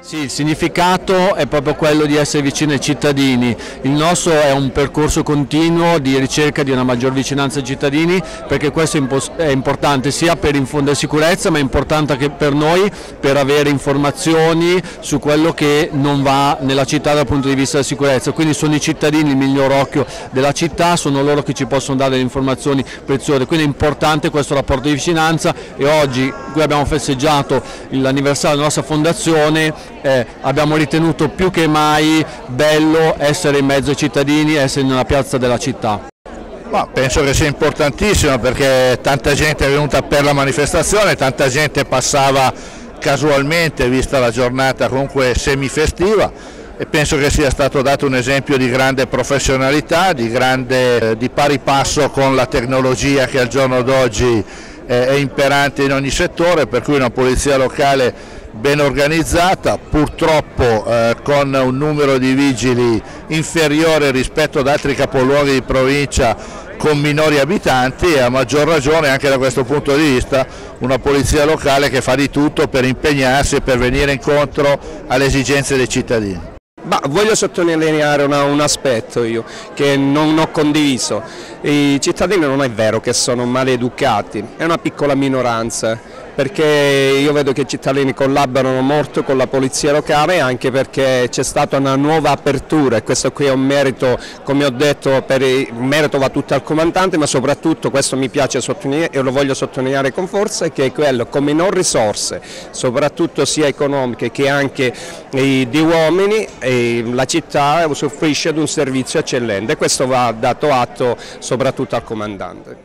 Sì, il significato è proprio quello di essere vicini ai cittadini. Il nostro è un percorso continuo di ricerca di una maggior vicinanza ai cittadini, perché questo è importante sia per infondere sicurezza, ma è importante anche per noi per avere informazioni su quello che non va nella città dal punto di vista della sicurezza. Quindi sono i cittadini il miglior occhio della città, sono loro che ci possono dare delle informazioni preziose, quindi è importante questo rapporto di vicinanza e oggi qui abbiamo festeggiato l'anniversario della nostra fondazione. Abbiamo ritenuto più che mai bello essere in mezzo ai cittadini, essere nella piazza della città. Ma penso che sia importantissimo perché tanta gente è venuta per la manifestazione, tanta gente passava casualmente vista la giornata comunque semifestiva e penso che sia stato dato un esempio di grande professionalità, di pari passo con la tecnologia che al giorno d'oggi è imperante in ogni settore, per cui una polizia locale ben organizzata, purtroppo con un numero di vigili inferiore rispetto ad altri capoluoghi di provincia con minori abitanti e a maggior ragione anche da questo punto di vista una polizia locale che fa di tutto per impegnarsi e per venire incontro alle esigenze dei cittadini. Voglio sottolineare un aspetto io che non ho condiviso. I cittadini non è vero che sono maleducati, è una piccola minoranza, perché io vedo che i cittadini collaborano molto con la polizia locale anche perché c'è stata una nuova apertura e questo qui è un merito, come ho detto, il merito va tutto al comandante, ma soprattutto questo mi piace sottolineare e lo voglio sottolineare con forza, che è quello con minor risorse, soprattutto sia economiche che anche di uomini, la città usufruisce ad un servizio eccellente e questo va dato atto soprattutto al comandante.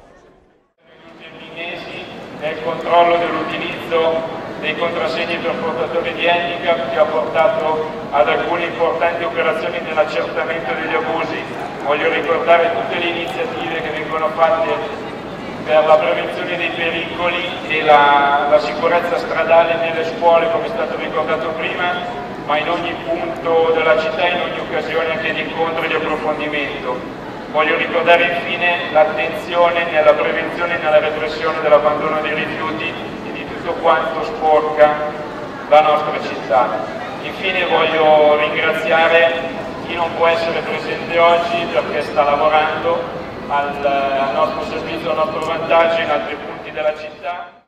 Nel controllo dell'utilizzo dei contrassegni per portatori di handicap che ha portato ad alcune importanti operazioni nell'accertamento degli abusi. Voglio ricordare tutte le iniziative che vengono fatte per la prevenzione dei pericoli e la sicurezza stradale nelle scuole, come è stato ricordato prima, ma in ogni punto della città, in ogni occasione anche di incontro e di approfondimento. Voglio ricordare infine l'attenzione nella prevenzione e nella repressione dell'abbandono dei rifiuti e di tutto quanto sporca la nostra città. Infine voglio ringraziare chi non può essere presente oggi perché sta lavorando al nostro servizio, al nostro vantaggio in altri punti della città.